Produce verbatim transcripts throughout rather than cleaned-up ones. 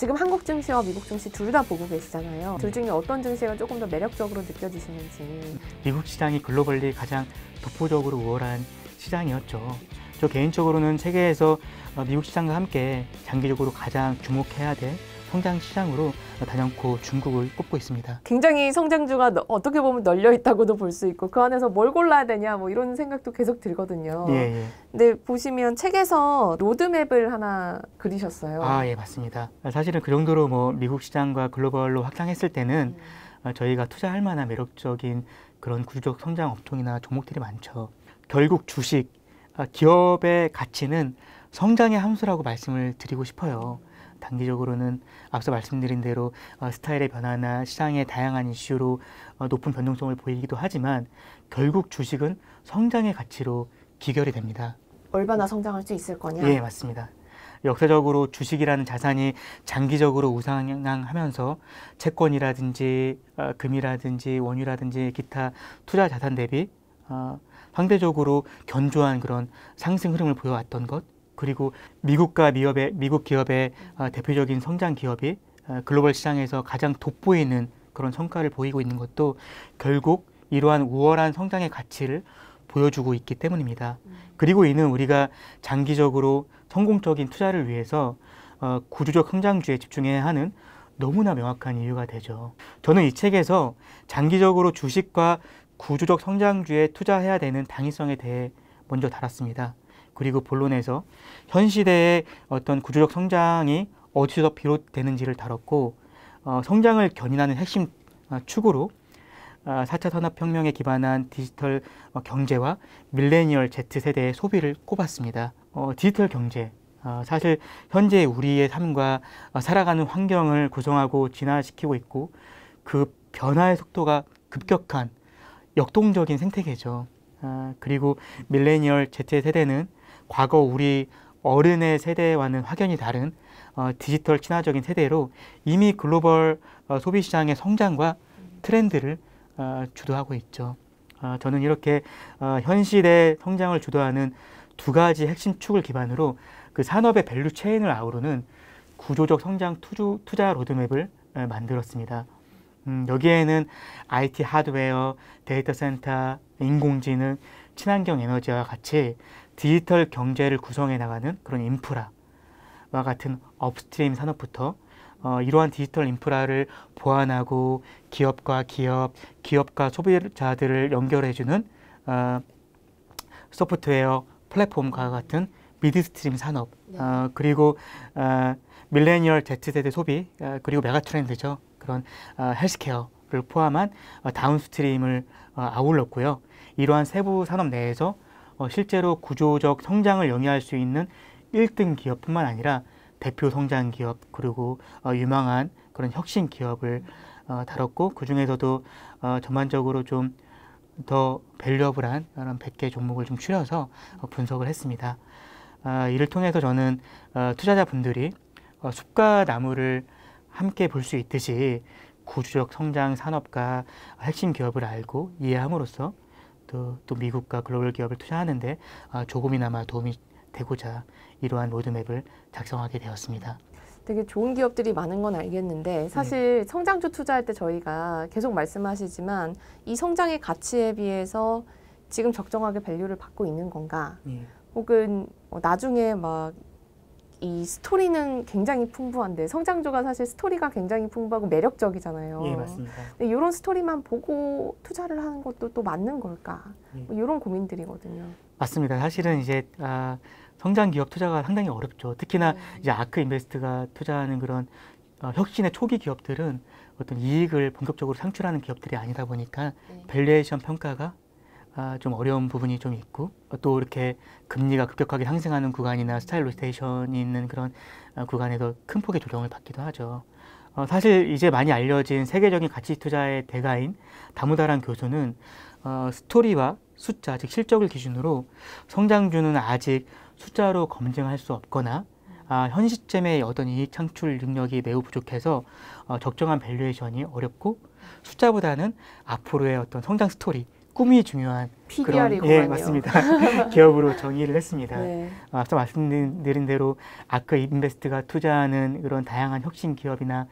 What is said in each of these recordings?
지금 한국 증시와 미국 증시 둘 다 보고 계시잖아요. 둘 중에 어떤 증시가 조금 더 매력적으로 느껴지시는지. 미국 시장이 글로벌리 가장 독보적으로 우월한 시장이었죠. 저 개인적으로는 세계에서 미국 시장과 함께 장기적으로 가장 주목해야 될 성장 시장으로 단연코 중국을 꼽고 있습니다. 굉장히 성장주가 너, 어떻게 보면 널려 있다고도 볼 수 있고 그 안에서 뭘 골라야 되냐 뭐 이런 생각도 계속 들거든요. 예, 예. 근데 보시면 책에서 로드맵을 하나 그리셨어요. 아, 예, 맞습니다. 사실은 그 정도로 뭐 미국 시장과 글로벌로 확장했을 때는 음. 저희가 투자할 만한 매력적인 그런 구조적 성장 업종이나 종목들이 많죠. 결국 주식, 기업의 가치는 성장의 함수라고 말씀을 드리고 싶어요. 단기적으로는 앞서 말씀드린 대로 스타일의 변화나 시장의 다양한 이슈로 높은 변동성을 보이기도 하지만 결국 주식은 성장의 가치로 기결이 됩니다. 얼마나 성장할 수 있을 거냐? 예, 맞습니다. 역사적으로 주식이라는 자산이 장기적으로 우상향하면서 채권이라든지 금이라든지 원유라든지 기타 투자 자산 대비 상대적으로 견조한 그런 상승 흐름을 보여왔던 것, 그리고 미국과 미업의, 미국 기업의 어, 대표적인 성장 기업이 어, 글로벌 시장에서 가장 돋보이는 그런 성과를 보이고 있는 것도 결국 이러한 우월한 성장의 가치를 보여주고 있기 때문입니다. 음. 그리고 이는 우리가 장기적으로 성공적인 투자를 위해서 어, 구조적 성장주에 집중해야 하는 너무나 명확한 이유가 되죠. 저는 이 책에서 장기적으로 주식과 구조적 성장주에 투자해야 되는 당위성에 대해 먼저 다뤘습니다. 그리고 본론에서 현 시대의 어떤 구조적 성장이 어디서 비롯되는지를 다뤘고 어, 성장을 견인하는 핵심 어, 축으로 어, 사 차 산업혁명에 기반한 디지털 어, 경제와 밀레니얼 Z세대의 소비를 꼽았습니다. 어, 디지털 경제, 어, 사실 현재 우리의 삶과 어, 살아가는 환경을 구성하고 진화시키고 있고 그 변화의 속도가 급격한 역동적인 생태계죠. 어, 그리고 밀레니얼 Z세대는 과거 우리 어른의 세대와는 확연히 다른 어, 디지털 친화적인 세대로 이미 글로벌 어, 소비시장의 성장과 트렌드를 어, 주도하고 있죠. 어, 저는 이렇게 어, 현 시대 성장을 주도하는 두 가지 핵심 축을 기반으로 그 산업의 밸류 체인을 아우르는 구조적 성장 투주, 투자 로드맵을 어, 만들었습니다. 음, 여기에는 아이티 하드웨어, 데이터 센터, 인공지능, 친환경 에너지와 같이 디지털 경제를 구성해 나가는 그런 인프라와 같은 업스트림 산업부터 어, 이러한 디지털 인프라를 보완하고 기업과 기업, 기업과 소비자들을 연결해주는 어, 소프트웨어, 플랫폼과 같은 미드스트림 산업, 네. 어, 그리고 어, 밀레니얼 Z세대 소비, 어, 그리고 메가 트렌드죠. 그런 어, 헬스케어를 포함한 어, 다운스트림을 어, 아울렀고요. 이러한 세부 산업 내에서 어, 실제로 구조적 성장을 영위할 수 있는 일 등 기업뿐만 아니라 대표 성장 기업 그리고 어, 유망한 그런 혁신 기업을 어, 다뤘고 그 중에서도 어, 전반적으로 좀 더 밸류어블한 그런 백 개 종목을 좀 추려서 어, 분석을 했습니다. 어, 이를 통해서 저는 어, 투자자분들이 어, 숲과 나무를 함께 볼 수 있듯이 구조적 성장 산업과 핵심 기업을 알고 이해함으로써 또, 또 미국과 글로벌 기업을 투자하는데 어, 조금이나마 도움이 되고자 이러한 로드맵을 작성하게 되었습니다. 되게 좋은 기업들이 많은 건 알겠는데 사실 네. 성장주 투자할 때 저희가 계속 말씀하시지만 이 성장의 가치에 비해서 지금 적정하게 밸류를 받고 있는 건가? 네. 혹은 어, 나중에 막 이 스토리는 굉장히 풍부한데 성장주가 사실 스토리가 굉장히 풍부하고 매력적이잖아요. 예, 맞습니다. 근데 이런 스토리만 보고 투자를 하는 것도 또 맞는 걸까? 예. 뭐 이런 고민들이거든요. 맞습니다. 사실은 이제 아, 성장 기업 투자가 상당히 어렵죠. 특히나 네. 이제 아크 인베스트가 투자하는 그런 어, 혁신의 초기 기업들은 어떤 이익을 본격적으로 창출하는 기업들이 아니다 보니까 네. 밸류에이션 평가가 아, 좀 어려운 부분이 좀 있고 또 이렇게 금리가 급격하게 상승하는 구간이나 스타일 로테이션이 있는 그런 어, 구간에서 큰 폭의 조정을 받기도 하죠. 어, 사실 이제 많이 알려진 세계적인 가치 투자의 대가인 다무다란 교수는 어, 스토리와 숫자, 즉 실적을 기준으로 성장주는 아직 숫자로 검증할 수 없거나 아, 현 시점의 어떤 이익 창출 능력이 매우 부족해서 어, 적정한 밸류에이션이 어렵고 숫자보다는 앞으로의 어떤 성장 스토리, 꿈이 중요한 피디알이구만요. 그런, 예, 맞습니다. 기업으로 정의를 했습니다. 네. 앞서 말씀드린 대로 아크 인베스트가 투자하는 그런 다양한 혁신 기업이나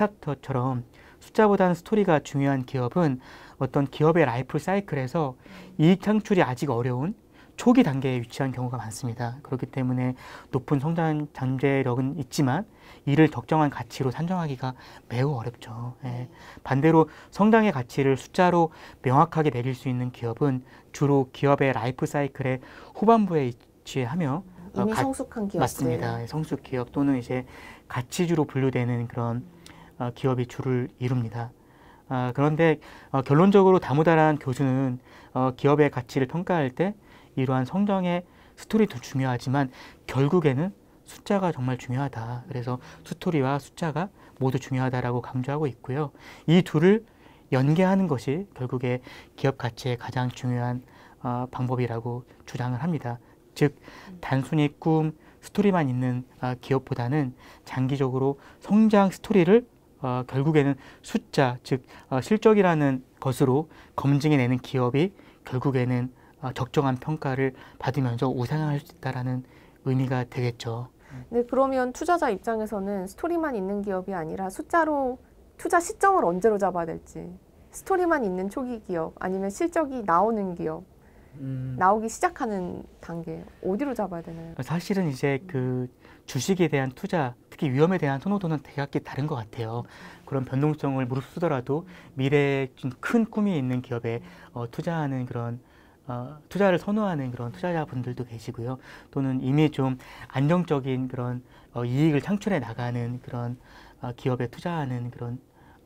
스타트업처럼 숫자보다는 스토리가 중요한 기업은 어떤 기업의 라이프 사이클에서 이익 창출이 아직 어려운 초기 단계에 위치한 경우가 많습니다. 그렇기 때문에 높은 성장 잠재력은 있지만 이를 적정한 가치로 산정하기가 매우 어렵죠. 예. 반대로 성장의 가치를 숫자로 명확하게 매길 수 있는 기업은 주로 기업의 라이프 사이클의 후반부에 위치하며 이미 어, 가, 성숙한 기업들. 맞습니다. 성숙 기업 또는 이제 가치주로 분류되는 그런 어, 기업이 주를 이룹니다. 어, 그런데 어, 결론적으로 다무다란 교수는 어, 기업의 가치를 평가할 때 이러한 성장의 스토리도 중요하지만 결국에는 숫자가 정말 중요하다. 그래서 스토리와 숫자가 모두 중요하다라고 강조하고 있고요. 이 둘을 연계하는 것이 결국에 기업 가치의 가장 중요한 어, 방법이라고 주장을 합니다. 즉 단순히 꿈, 스토리만 있는 어, 기업보다는 장기적으로 성장 스토리를 어, 결국에는 숫자, 즉 어, 실적이라는 것으로 검증해내는 기업이 결국에는 어, 적정한 평가를 받으면서 우상향할 수 있다는 의미가 되겠죠. 네, 그러면 투자자 입장에서는 스토리만 있는 기업이 아니라 숫자로 투자 시점을 언제로 잡아야 될지, 스토리만 있는 초기 기업 아니면 실적이 나오는 기업, 음. 나오기 시작하는 단계 어디로 잡아야 되나요? 사실은 이제 그 주식에 대한 투자, 특히 위험에 대한 선호도는 대각기 다른 것 같아요. 그런 변동성을 무릅쓰더라도 미래에 좀 큰 꿈이 있는 기업에 어, 투자하는 그런 어, 투자를 선호하는 그런 투자자분들도 계시고요. 또는 이미 좀 안정적인 그런 어, 이익을 창출해 나가는 그런 어, 기업에 투자하는 그런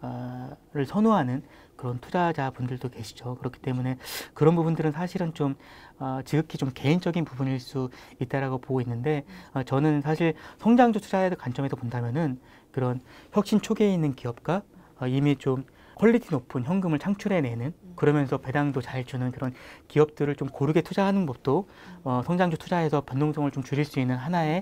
어, 를 선호하는 그런 투자자분들도 계시죠. 그렇기 때문에 그런 부분들은 사실은 좀 어, 지극히 좀 개인적인 부분일 수 있다라고 보고 있는데 어, 저는 사실 성장주 투자의 관점에서 본다면은 그런 혁신 초기에 있는 기업과 어, 이미 좀 퀄리티 높은 현금을 창출해내는 그러면서 배당도 잘 주는 그런 기업들을 좀 고르게 투자하는 것도 어, 성장주 투자에서 변동성을 좀 줄일 수 있는 하나의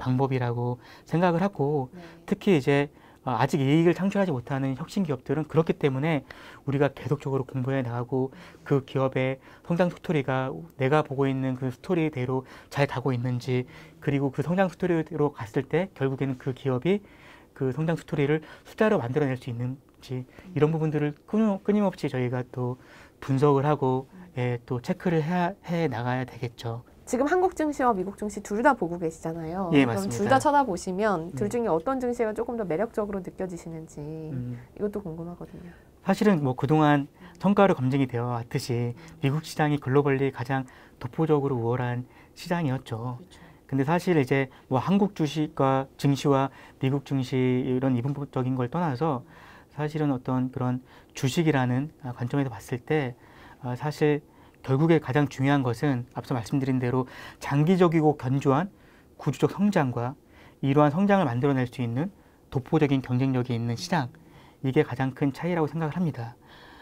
방법이라고 생각을 하고 특히 이제 어, 아직 이익을 창출하지 못하는 혁신 기업들은 그렇기 때문에 우리가 계속적으로 공부해 나가고 그 기업의 성장 스토리가 내가 보고 있는 그 스토리대로 잘 가고 있는지 그리고 그 성장 스토리로 갔을 때 결국에는 그 기업이 그 성장 스토리를 숫자로 만들어낼 수 있는지 이런 부분들을 끊임없이 저희가 또 분석을 하고 예, 또 체크를 해야, 해 나가야 되겠죠. 지금 한국 증시와 미국 증시 둘 다 보고 계시잖아요. 예, 그럼 맞습니다. 둘 다 쳐다보시면 둘 네. 중에 어떤 증시가 조금 더 매력적으로 느껴지시는지 음. 이것도 궁금하거든요. 사실은 뭐 그동안 성과로 검증이 되어 왔듯이 미국 시장이 글로벌리 가장 독보적으로 우월한 시장이었죠. 그렇죠. 근데 사실 이제 뭐 한국 주식과 증시와 미국 증시 이런 이분법적인 걸 떠나서 사실은 어떤 그런 주식이라는 관점에서 봤을 때 사실 결국에 가장 중요한 것은 앞서 말씀드린 대로 장기적이고 견조한 구조적 성장과 이러한 성장을 만들어낼 수 있는 독보적인 경쟁력이 있는 시장, 이게 가장 큰 차이라고 생각을 합니다.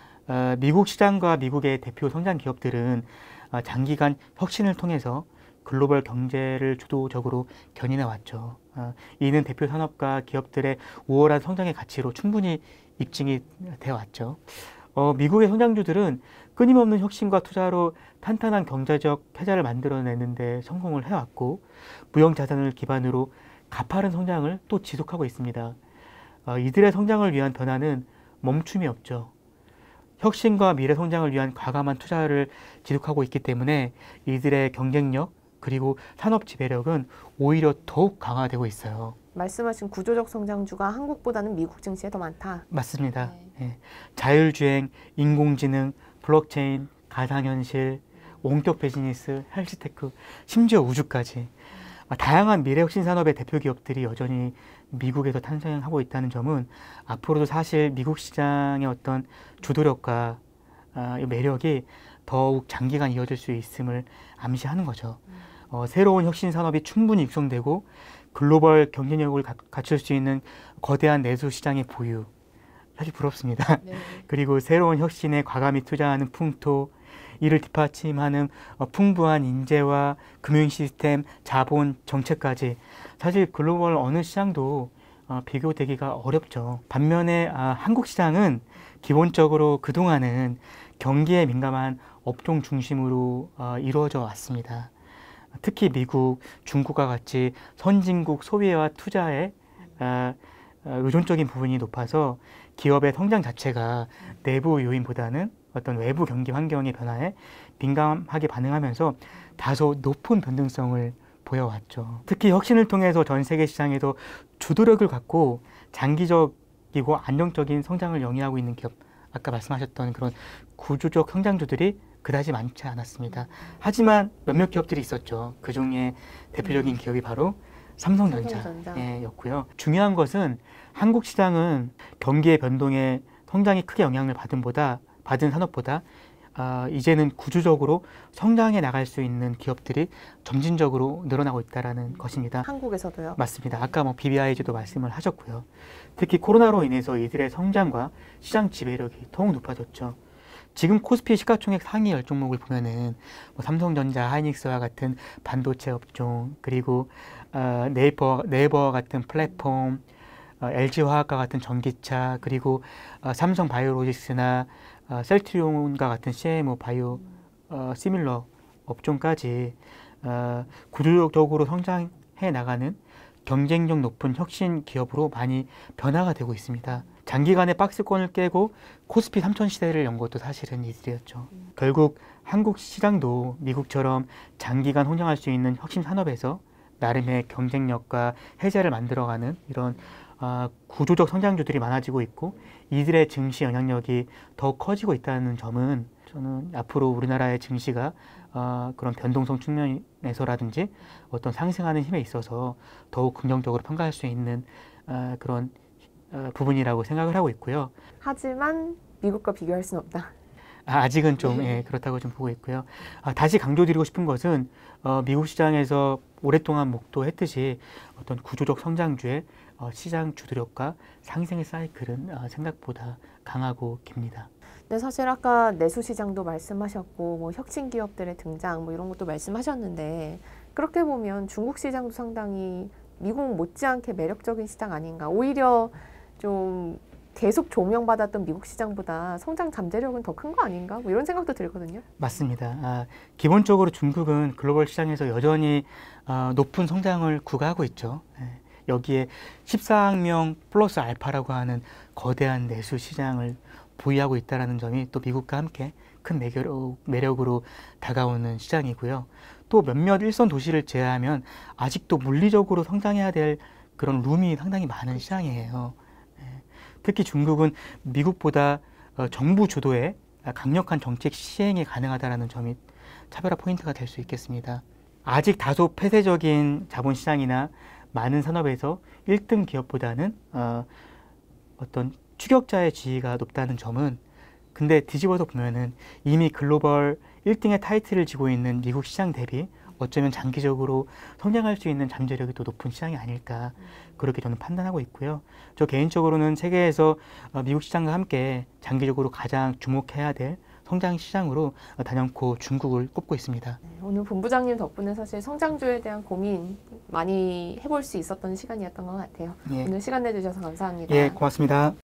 어, 미국 시장과 미국의 대표 성장 기업들은 어, 장기간 혁신을 통해서 글로벌 경제를 주도적으로 견인해 왔죠. 어, 이는 대표 산업과 기업들의 우월한 성장의 가치로 충분히 입증이 되어 왔죠. 어, 미국의 성장주들은 끊임없는 혁신과 투자로 탄탄한 경제적 해자를 만들어내는 데 성공을 해왔고 무형자산을 기반으로 가파른 성장을 또 지속하고 있습니다. 어, 이들의 성장을 위한 변화는 멈춤이 없죠. 혁신과 미래 성장을 위한 과감한 투자를 지속하고 있기 때문에 이들의 경쟁력 그리고 산업 지배력은 오히려 더욱 강화되고 있어요. 말씀하신 구조적 성장주가 한국보다는 미국 증시에 더 많다. 맞습니다. 네. 예. 자율주행, 인공지능, 블록체인, 가상현실, 원격 비즈니스, 헬스테크, 심지어 우주까지 다양한 미래혁신 산업의 대표 기업들이 여전히 미국에서 탄생하고 있다는 점은 앞으로도 사실 미국 시장의 어떤 주도력과 아, 매력이 더욱 장기간 이어질 수 있음을 암시하는 거죠. 어, 새로운 혁신 산업이 충분히 육성되고 글로벌 경쟁력을 가, 갖출 수 있는 거대한 내수 시장의 보유, 사실 부럽습니다. 네. 그리고 새로운 혁신에 과감히 투자하는 풍토, 이를 뒷받침하는 어, 풍부한 인재와 금융 시스템, 자본, 정책까지 사실 글로벌 어느 시장도 어, 비교되기가 어렵죠. 반면에 아, 한국 시장은 기본적으로 그동안은 경기에 민감한 업종 중심으로 어, 이루어져 왔습니다. 특히 미국, 중국과 같이 선진국 소비와 투자에 어, 어, 의존적인 부분이 높아서 기업의 성장 자체가 내부 요인보다는 어떤 외부 경기 환경의 변화에 민감하게 반응하면서 다소 높은 변동성을 보여왔죠. 특히 혁신을 통해서 전 세계 시장에서 주도력을 갖고 장기적이고 안정적인 성장을 영위하고 있는 기업, 아까 말씀하셨던 그런 구조적 성장주들이 그다지 많지 않았습니다. 하지만 몇몇 기업들이 있었죠. 그 중에 대표적인 기업이 바로 삼성전자였고요. 중요한 것은 한국 시장은 경기의 변동에 성장이 크게 영향을 받은 보다 받은 산업보다 어, 이제는 구조적으로 성장해 나갈 수 있는 기업들이 점진적으로 늘어나고 있다는 것입니다. 한국에서도요? 맞습니다. 아까 뭐 비비아이지도 말씀을 하셨고요. 특히 코로나로 인해서 이들의 성장과 시장 지배력이 더욱 높아졌죠. 지금 코스피 시가총액 상위 열 종목을 보면은 뭐 삼성전자, 하이닉스와 같은 반도체 업종, 그리고 어, 네이버, 네이버와 같은 플랫폼, 어, 엘지화학과 같은 전기차, 그리고 어, 삼성바이오로직스나 어, 셀트리온과 같은 씨엠오 바이오 어, 시밀러 업종까지 어, 구조적으로 성장해 나가는 경쟁력 높은 혁신 기업으로 많이 변화가 되고 있습니다. 장기간의 박스권을 깨고 코스피 삼천 시대를 연 것도 사실은 이들이었죠. 음. 결국 한국 시장도 미국처럼 장기간 성장할 수 있는 혁신 산업에서 나름의 경쟁력과 혜제를 만들어가는 이런 어, 구조적 성장주들이 많아지고 있고 이들의 증시 영향력이 더 커지고 있다는 점은 저는 앞으로 우리나라의 증시가 어, 그런 변동성 측면에서라든지 어떤 상승하는 힘에 있어서 더욱 긍정적으로 평가할 수 있는 어, 그런 어, 부분이라고 생각을 하고 있고요. 하지만 미국과 비교할 수는 없다. 아, 아직은 좀 예, 그렇다고 좀 보고 있고요. 아, 다시 강조드리고 싶은 것은 어, 미국 시장에서 오랫동안 목도했듯이 어떤 구조적 성장주의 어, 시장 주도력과 상승의 사이클은 어, 생각보다 강하고 깁니다. 네, 사실 아까 내수 시장도 말씀하셨고 뭐 혁신 기업들의 등장 뭐 이런 것도 말씀하셨는데 그렇게 보면 중국 시장도 상당히 미국 못지않게 매력적인 시장 아닌가. 오히려 좀 계속 조명받았던 미국 시장보다 성장 잠재력은 더 큰 거 아닌가? 뭐 이런 생각도 들거든요. 맞습니다. 아, 기본적으로 중국은 글로벌 시장에서 여전히 어, 높은 성장을 구가하고 있죠. 예, 여기에 십사 학명 플러스 알파라고 하는 거대한 내수 시장을 보유하고 있다는 점이 또 미국과 함께 큰 매력, 매력으로 다가오는 시장이고요. 또 몇몇 일선 도시를 제외하면 아직도 물리적으로 성장해야 될 그런 룸이 상당히 많은 시장이에요. 특히 중국은 미국보다 정부 주도의 강력한 정책 시행이 가능하다는 점이 차별화 포인트가 될 수 있겠습니다. 아직 다소 폐쇄적인 자본시장이나 많은 산업에서 일 등 기업보다는 어, 어떤 추격자의 지위가 높다는 점은 근데 뒤집어서 보면은 이미 글로벌 일 등의 타이틀을 쥐고 있는 미국 시장 대비 어쩌면 장기적으로 성장할 수 있는 잠재력이 더 높은 시장이 아닐까 그렇게 저는 판단하고 있고요. 저 개인적으로는 세계에서 미국 시장과 함께 장기적으로 가장 주목해야 될 성장 시장으로 단연코 중국을 꼽고 있습니다. 네, 오늘 본부장님 덕분에 사실 성장주에 대한 고민 많이 해볼 수 있었던 시간이었던 것 같아요. 예. 오늘 시간 내주셔서 감사합니다. 예, 고맙습니다.